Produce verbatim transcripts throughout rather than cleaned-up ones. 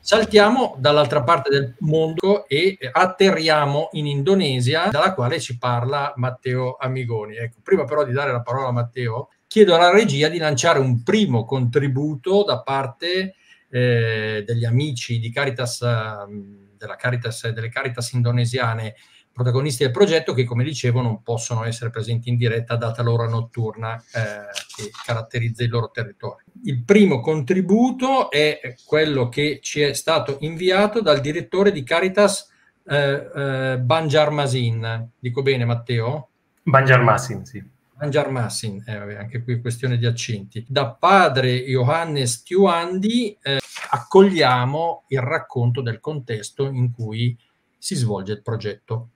Saltiamo dall'altra parte del mondo e atterriamo in Indonesia, dalla quale ci parla Matteo Amigoni. Ecco, prima però di dare la parola a Matteo, chiedo alla regia di lanciare un primo contributo da parte eh, degli amici di Caritas, della Caritas, delle Caritas indonesiane, protagonisti del progetto, che, come dicevo, non possono essere presenti in diretta data l'ora notturna eh, che caratterizza il loro territorio. Il primo contributo è quello che ci è stato inviato dal direttore di Caritas eh, eh, Banjarmasin. Dico bene, Matteo? Banjarmasin, sì. Banjarmasin, eh, anche qui questione di accenti. Da padre Johannes Tiwandi eh, accogliamo il racconto del contesto in cui si svolge il progetto.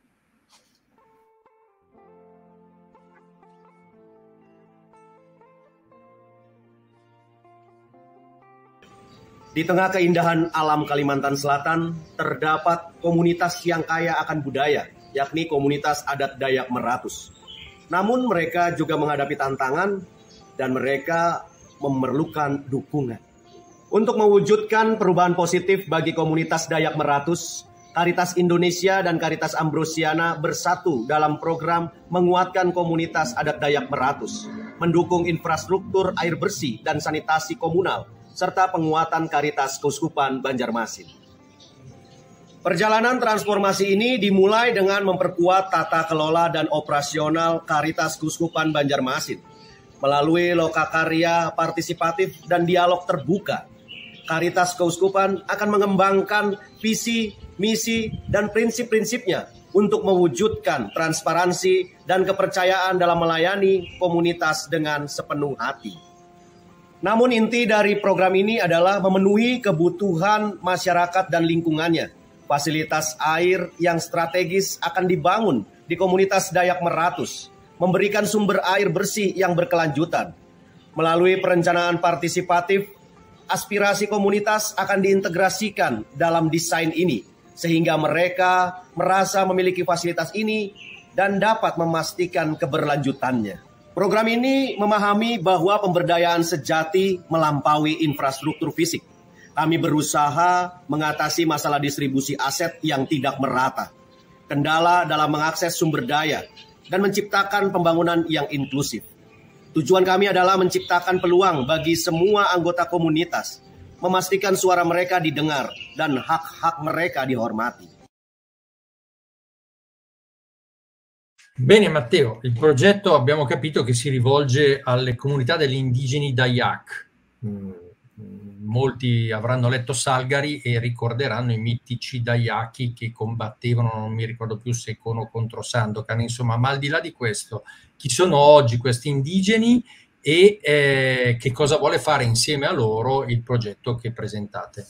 Di tengah keindahan alam Kalimantan Selatan, terdapat komunitas yang kaya akan budaya, yakni komunitas adat Dayak Meratus. Namun mereka juga menghadapi tantangan dan mereka memerlukan dukungan. Untuk mewujudkan perubahan positif bagi komunitas Dayak Meratus, Caritas Indonesia dan Caritas Ambrosiana bersatu dalam program menguatkan komunitas adat Dayak Meratus, mendukung infrastruktur air bersih dan sanitasi komunal, serta penguatan Caritas Keuskupan Banjarmasin. Perjalanan transformasi ini dimulai dengan memperkuat tata kelola dan operasional Caritas Keuskupan Banjarmasin. Melalui lokakarya partisipatif dan dialog terbuka, Caritas Keuskupan akan mengembangkan visi, misi, dan prinsip-prinsipnya untuk mewujudkan transparansi dan kepercayaan dalam melayani komunitas dengan sepenuh hati. Namun inti dari program ini adalah memenuhi kebutuhan masyarakat dan lingkungannya. Fasilitas air yang strategis akan dibangun di komunitas Dayak Meratus, memberikan sumber air bersih yang berkelanjutan. Melalui perencanaan partisipatif, aspirasi komunitas akan diintegrasikan dalam desain ini, sehingga mereka merasa memiliki fasilitas ini dan dapat memastikan keberlanjutannya. Program ini memahami bahwa pemberdayaan sejati melampaui infrastruktur fisik. Kami berusaha mengatasi masalah distribusi aset yang tidak merata, kendala dalam mengakses sumber daya, dan menciptakan pembangunan yang inklusif. Tujuan kami adalah menciptakan peluang bagi semua anggota komunitas, memastikan suara mereka didengar dan hak-hak mereka dihormati. Bene Matteo, il progetto abbiamo capito che si rivolge alle comunità degli indigeni Dayak. Mm, molti avranno letto Salgari e ricorderanno i mitici Dayaki che combattevano, non mi ricordo più se con o contro Sandokan, insomma, ma al di là di questo, chi sono oggi questi indigeni e eh, che cosa vuole fare insieme a loro il progetto che presentate?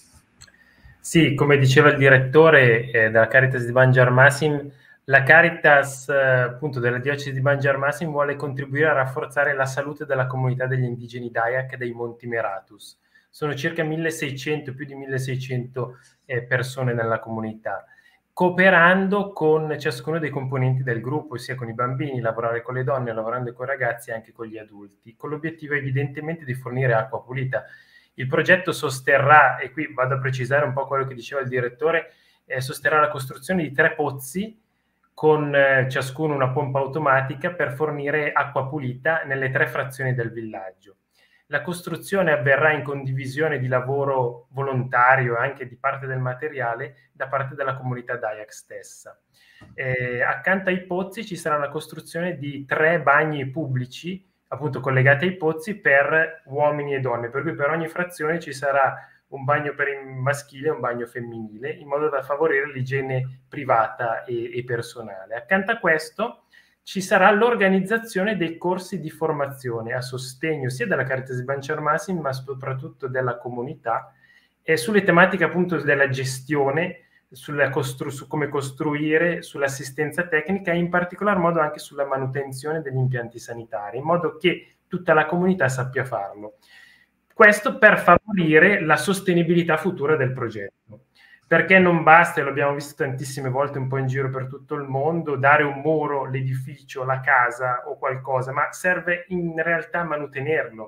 Sì, come diceva il direttore eh, della Caritas di Banjarmasin, la Caritas eh, appunto della diocesi di Banjarmasin vuole contribuire a rafforzare la salute della comunità degli indigeni Dayak dei Monti Meratus. Sono circa milleseicento, più di milleseicento eh, persone nella comunità, cooperando con ciascuno dei componenti del gruppo, sia con i bambini, lavorare con le donne, lavorando con i ragazzi e anche con gli adulti, con l'obiettivo evidentemente di fornire acqua pulita. Il progetto sosterrà, e qui vado a precisare un po' quello che diceva il direttore, eh, sosterrà la costruzione di tre pozzi con eh, ciascuno una pompa automatica per fornire acqua pulita nelle tre frazioni del villaggio. La costruzione avverrà in condivisione di lavoro volontario e anche di parte del materiale da parte della comunità Dayak stessa. Eh, accanto ai pozzi ci sarà la costruzione di tre bagni pubblici, appunto collegati ai pozzi, per uomini e donne, per cui per ogni frazione ci sarà un bagno per il maschile e un bagno femminile, in modo da favorire l'igiene privata e, e personale. Accanto a questo ci sarà l'organizzazione dei corsi di formazione a sostegno sia della Caritas di Banjarmasin, ma soprattutto della comunità, e sulle tematiche appunto della gestione, sulla costru- su come costruire, sull'assistenza tecnica e in particolar modo anche sulla manutenzione degli impianti sanitari, in modo che tutta la comunità sappia farlo. Questo per favorire la sostenibilità futura del progetto, perché non basta, e lo abbiamo visto tantissime volte un po' in giro per tutto il mondo, dare un muro, l'edificio, la casa o qualcosa, ma serve in realtà manutenerlo.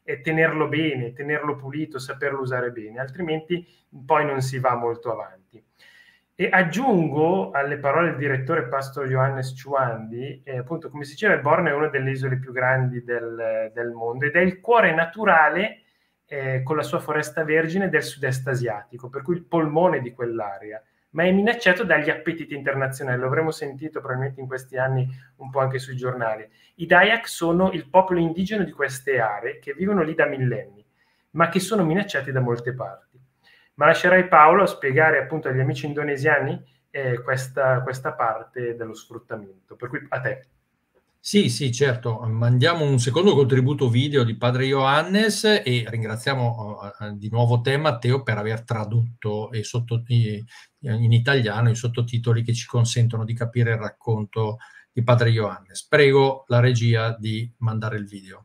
e tenerlo bene, tenerlo pulito, saperlo usare bene, altrimenti poi non si va molto avanti. E aggiungo alle parole del direttore Pastor Johannes Ciuandi, eh, appunto, come si diceva, il Borneo è una delle isole più grandi del, del mondo ed è il cuore naturale, eh, con la sua foresta vergine, del sud-est asiatico, per cui il polmone di quell'area, ma è minacciato dagli appetiti internazionali. Lo avremo sentito probabilmente in questi anni un po' anche sui giornali. I Dayak sono il popolo indigeno di queste aree che vivono lì da millenni, ma che sono minacciati da molte parti. Ma lascerai Paolo spiegare appunto agli amici indonesiani eh, questa, questa parte dello sfruttamento. Per cui a te. Sì, sì, certo. Mandiamo un secondo contributo video di padre Johannes e ringraziamo uh, di nuovo te, Matteo, per aver tradotto e sotto, eh, in italiano i sottotitoli che ci consentono di capire il racconto di padre Johannes. Prego la regia di mandare il video.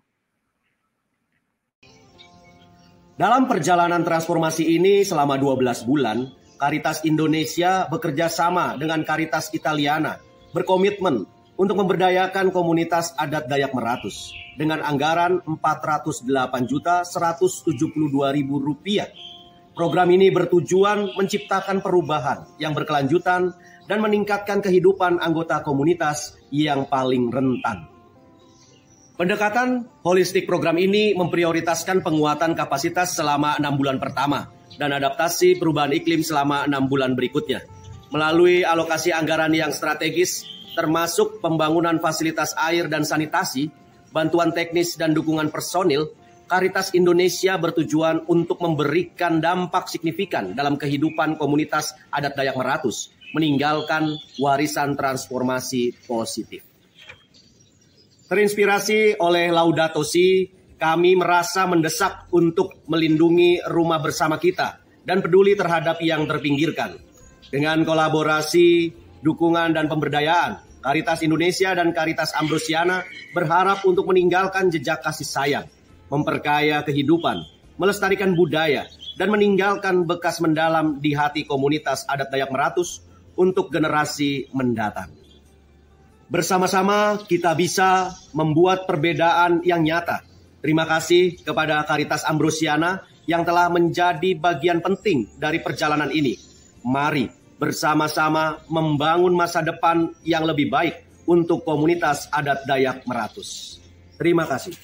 Dalam perjalanan transformasi ini selama dua belas bulan, Caritas Indonesia bekerja sama dengan Caritas Italiana berkomitmen untuk memberdayakan komunitas adat Dayak Meratus dengan anggaran empat ratus delapan juta seratus tujuh puluh dua ribu rupiah. Program ini bertujuan menciptakan perubahan yang berkelanjutan dan meningkatkan kehidupan anggota komunitas yang paling rentan. Pendekatan holistik program ini memprioritaskan penguatan kapasitas selama enam bulan pertama dan adaptasi perubahan iklim selama enam bulan berikutnya. Melalui alokasi anggaran yang strategis, termasuk pembangunan fasilitas air dan sanitasi, bantuan teknis dan dukungan personil, Caritas Indonesia bertujuan untuk memberikan dampak signifikan dalam kehidupan komunitas adat Dayak Meratus, meninggalkan warisan transformasi positif. Terinspirasi oleh Laudato Si, kami merasa mendesak untuk melindungi rumah bersama kita dan peduli terhadap yang terpinggirkan. Dengan kolaborasi, dukungan, dan pemberdayaan, Caritas Indonesia dan Caritas Ambrosiana berharap untuk meninggalkan jejak kasih sayang, memperkaya kehidupan, melestarikan budaya, dan meninggalkan bekas mendalam di hati komunitas adat Dayak Meratus untuk generasi mendatang. Bersama-sama kita bisa membuat perbedaan yang nyata. Terima kasih kepada Caritas Ambrosiana yang telah menjadi bagian penting dari perjalanan ini. Mari bersama-sama membangun masa depan yang lebih baik untuk komunitas adat Dayak Meratus. Terima kasih.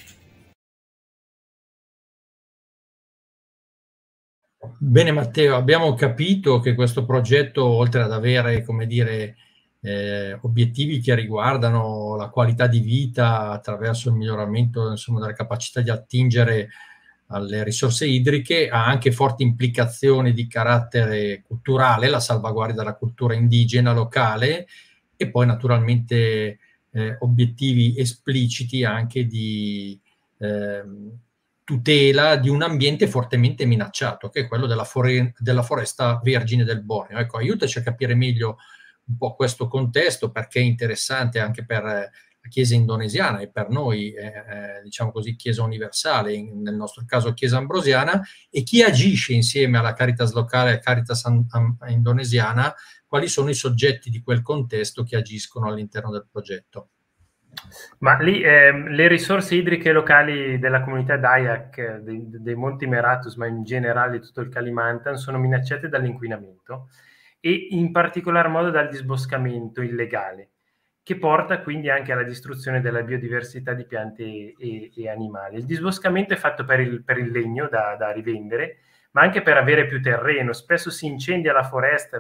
Bene Matteo, abbiamo capito che questo progetto, oltre ad avere, come dire, Eh, obiettivi che riguardano la qualità di vita attraverso il miglioramento, insomma, della capacità di attingere alle risorse idriche, ha anche forti implicazioni di carattere culturale, la salvaguardia della cultura indigena locale e poi naturalmente eh, obiettivi espliciti anche di eh, tutela di un ambiente fortemente minacciato, che è quello della, fore- della foresta vergine del Borneo. Ecco, aiutaci a capire meglio un po' questo contesto, perché è interessante anche per la Chiesa indonesiana e per noi, eh, diciamo così, Chiesa universale, in, nel nostro caso Chiesa ambrosiana, e chi agisce insieme alla Caritas locale e Caritas am, am, indonesiana, quali sono i soggetti di quel contesto che agiscono all'interno del progetto. Ma lì eh, le risorse idriche locali della comunità Dayak, dei, dei Monti Meratus, ma in generale tutto il Kalimantan, sono minacciate dall'inquinamento e in particolar modo dal disboscamento illegale, che porta quindi anche alla distruzione della biodiversità di piante e, e, e animali. Il disboscamento è fatto per il, per il legno da, da rivendere, ma anche per avere più terreno. Spesso si incendia la foresta,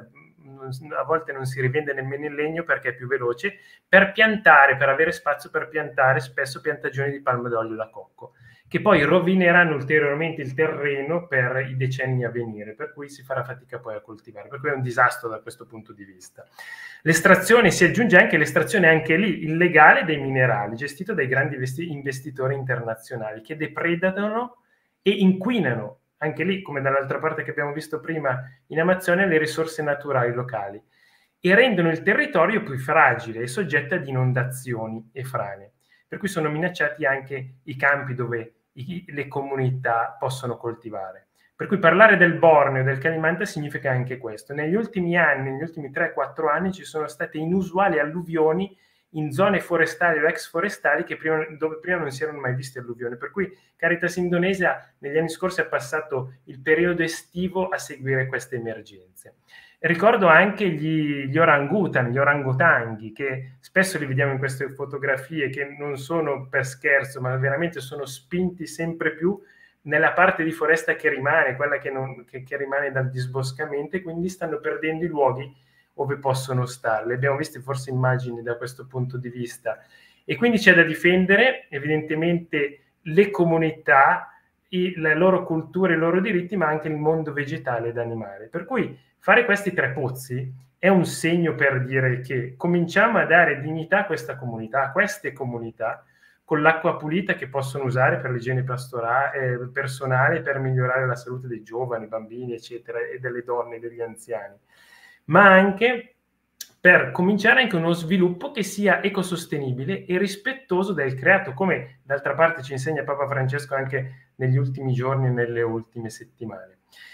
a volte non si rivende nemmeno il legno perché è più veloce, per piantare, per avere spazio per piantare spesso piantagioni di palma d'olio da cocco, che poi rovineranno ulteriormente il terreno per i decenni a venire, per cui si farà fatica poi a coltivare, per cui è un disastro da questo punto di vista. L'estrazione, si aggiunge anche l'estrazione anche lì illegale dei minerali, gestito dai grandi investitori internazionali che depredano e inquinano, anche lì, come dall'altra parte che abbiamo visto prima in Amazzonia, le risorse naturali locali e rendono il territorio più fragile e soggetto ad inondazioni e frane, per cui sono minacciati anche i campi dove le comunità possono coltivare. Per cui parlare del Borneo e del Kalimantan significa anche questo. Negli ultimi anni, negli ultimi tre quattro anni, ci sono state inusuali alluvioni in zone forestali o ex forestali che prima, dove prima non si erano mai viste alluvioni. Per cui Caritas Indonesia negli anni scorsi ha passato il periodo estivo a seguire queste emergenze. Ricordo anche gli, gli orangutan, gli orangotanghi, che spesso li vediamo in queste fotografie, che non sono per scherzo, ma veramente sono spinti sempre più nella parte di foresta che rimane, quella che, non, che, che rimane dal disboscamento, e quindi stanno perdendo i luoghi dove possono stare. Le abbiamo viste forse immagini da questo punto di vista. E quindi c'è da difendere evidentemente le comunità, i, la loro cultura, i loro diritti, ma anche il mondo vegetale ed animale. Per cui fare questi tre pozzi è un segno per dire che cominciamo a dare dignità a questa comunità, a queste comunità, con l'acqua pulita che possono usare per l'igiene pastorale, eh, personale, per migliorare la salute dei giovani, bambini, eccetera, e delle donne e degli anziani, ma anche per cominciare anche uno sviluppo che sia ecosostenibile e rispettoso del creato, come d'altra parte ci insegna Papa Francesco anche negli ultimi giorni e nelle ultime settimane.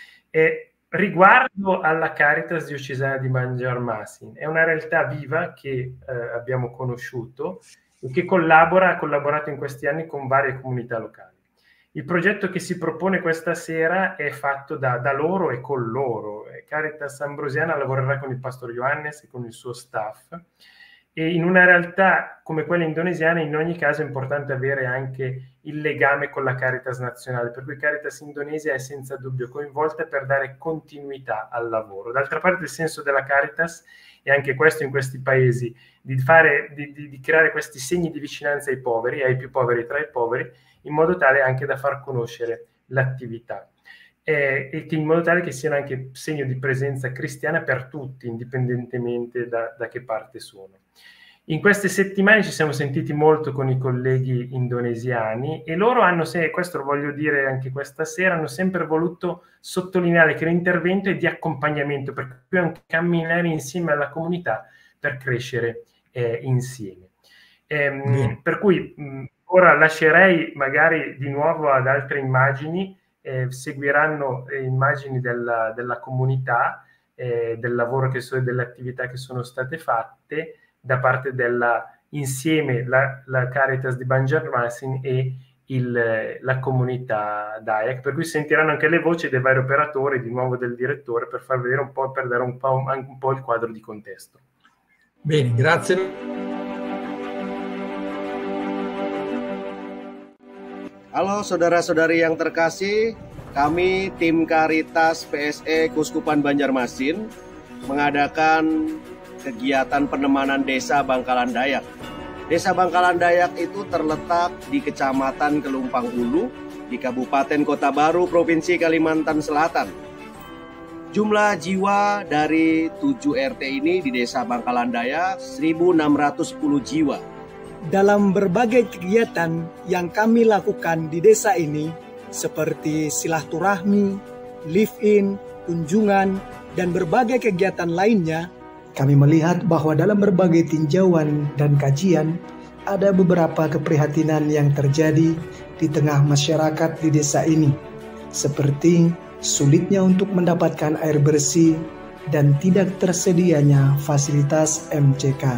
E riguardo alla Caritas diocesana di Banjarmasin, è una realtà viva che eh, abbiamo conosciuto e che collabora, ha collaborato in questi anni con varie comunità locali. Il progetto che si propone questa sera è fatto da, da loro e con loro. Caritas Ambrosiana lavorerà con il Pastor Johannes e con il suo staff, e in una realtà come quella indonesiana in ogni caso è importante avere anche il legame con la Caritas nazionale, per cui Caritas Indonesia è senza dubbio coinvolta per dare continuità al lavoro. D'altra parte il senso della Caritas è anche questo in questi paesi, di, fare, di, di, di creare questi segni di vicinanza ai poveri, ai più poveri tra i poveri, in modo tale anche da far conoscere l'attività. Eh, e che in modo tale che siano anche segno di presenza cristiana per tutti, indipendentemente da, da che parte sono. In queste settimane ci siamo sentiti molto con i colleghi indonesiani e loro hanno, se questo lo voglio dire anche questa sera, hanno sempre voluto sottolineare che l'intervento è di accompagnamento, per cui anche camminare insieme alla comunità per crescere eh, insieme. Ehm, per cui mh, ora lascerei magari di nuovo ad altre immagini. Eh, seguiranno eh, immagini della, della comunità, eh, del lavoro che so, delle attività che sono state fatte da parte della insieme la, la Caritas di Banjarmasin e il, la comunità Dayak, per cui sentiranno anche le voci dei vari operatori, di nuovo del direttore, per far vedere un po', per dare un po', anche un po' il quadro di contesto. Bene, grazie. Halo saudara-saudari yang terkasih, kami tim Caritas P S E Kuskupan Banjarmasin mengadakan kegiatan penemanan Desa Bangkalan Dayak. Desa Bangkalan Dayak itu terletak di Kecamatan Kelumpang Ulu, di Kabupaten Kota Baru, Provinsi Kalimantan Selatan. Jumlah jiwa dari tujuh R T ini di Desa Bangkalan Dayak seribu enam ratus sepuluh jiwa. Dalam berbagai kegiatan yang kami lakukan di desa ini, seperti silaturahmi, live-in, kunjungan, dan berbagai kegiatan lainnya, kami melihat bahwa dalam berbagai tinjauan dan kajian, ada beberapa keprihatinan yang terjadi di tengah masyarakat di desa ini, seperti sulitnya untuk mendapatkan air bersih dan tidak tersedianya fasilitas M C K.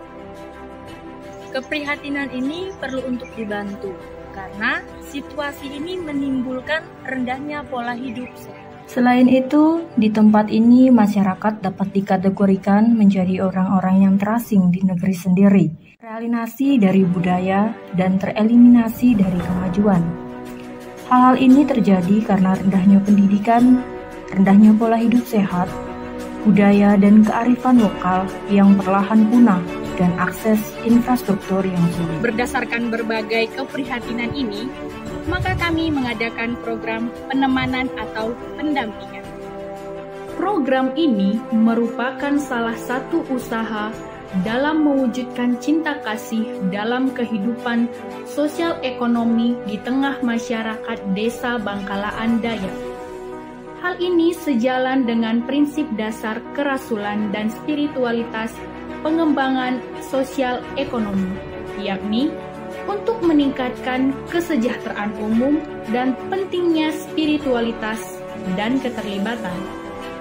Keprihatinan ini perlu untuk dibantu, karena situasi ini menimbulkan rendahnya pola hidup sehat. Selain itu, di tempat ini masyarakat dapat dikategorikan menjadi orang-orang yang terasing di negeri sendiri, teralienasi dari budaya, dan tereliminasi dari kemajuan. Hal-hal ini terjadi karena rendahnya pendidikan, rendahnya pola hidup sehat, budaya dan kearifan lokal yang perlahan punah, dan akses infrastruktur yang sulit. Berdasarkan berbagai keprihatinan ini, maka kami mengadakan program penemanan atau pendampingan. Program ini merupakan salah satu usaha dalam mewujudkan cinta kasih dalam kehidupan sosial ekonomi di tengah masyarakat Desa Bangkalaan Dayak. Hal ini sejalan dengan prinsip dasar kerasulan dan spiritualitas pengembangan sosial ekonomi, yakni untuk meningkatkan kesejahteraan umum dan pentingnya spiritualitas dan keterlibatan.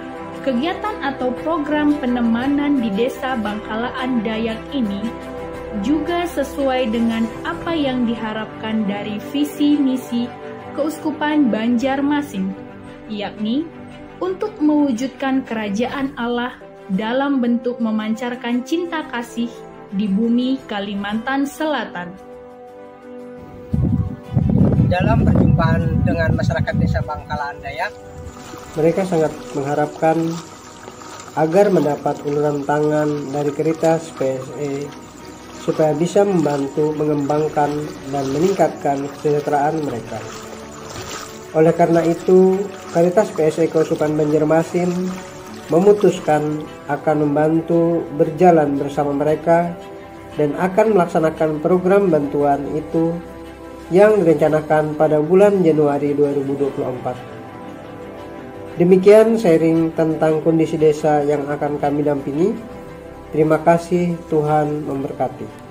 Kegiatan atau program penemanan di Desa Bangkalaan Dayak ini juga sesuai dengan apa yang diharapkan dari visi misi Keuskupan Banjarmasin, yakni untuk mewujudkan kerajaan Allah dalam bentuk memancarkan cinta kasih di bumi Kalimantan Selatan. Dalam perjumpaan dengan masyarakat Desa Bangkalan Dayak, mereka sangat mengharapkan agar mendapat uluran tangan dari Caritas P S E supaya bisa membantu mengembangkan dan meningkatkan kesejahteraan mereka. Oleh karena itu, Caritas P S E Keuskupan Banjarmasin memutuskan akan membantu berjalan bersama mereka dan akan melaksanakan program bantuan itu yang direncanakan pada bulan Januari dua ribu dua puluh empat. Demikian sharing tentang kondisi desa yang akan kami dampingi. Terima kasih, Tuhan memberkati.